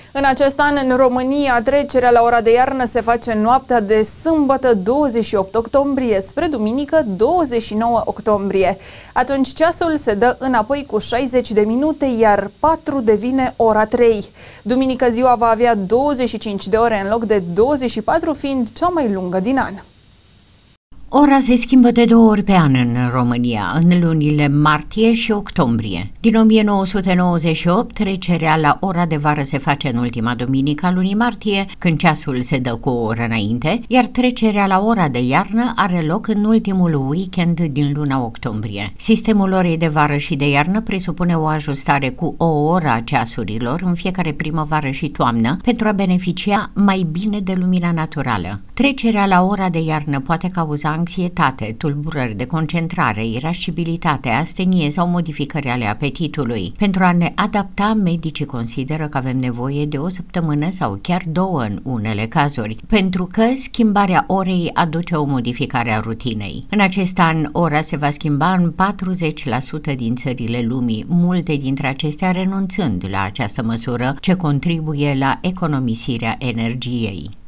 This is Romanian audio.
În acest an, în România, trecerea la ora de iarnă se face noaptea de sâmbătă 28 octombrie spre duminică 29 octombrie. Atunci ceasul se dă înapoi cu 60 de minute, iar 4 devine ora 3. Duminică ziua va avea 25 de ore în loc de 24, fiind cea mai lungă din an. Ora se schimbă de 2 ori pe an în România, în lunile martie și octombrie. Din 1998, trecerea la ora de vară se face în ultima duminică a lunii martie, când ceasul se dă cu o oră înainte, iar trecerea la ora de iarnă are loc în ultimul weekend din luna octombrie. Sistemul orei de vară și de iarnă presupune o ajustare cu o oră a ceasurilor în fiecare primăvară și toamnă pentru a beneficia mai bine de lumina naturală. Trecerea la ora de iarnă poate cauza anxietate, tulburări de concentrare, irascibilitate, astenie sau modificări ale apetitului. Pentru a ne adapta, medicii consideră că avem nevoie de o săptămână sau chiar 2 în unele cazuri, pentru că schimbarea orei aduce o modificare a rutinei. În acest an, ora se va schimba în 40% din țările lumii, multe dintre acestea renunțând la această măsură, ce contribuie la economisirea energiei.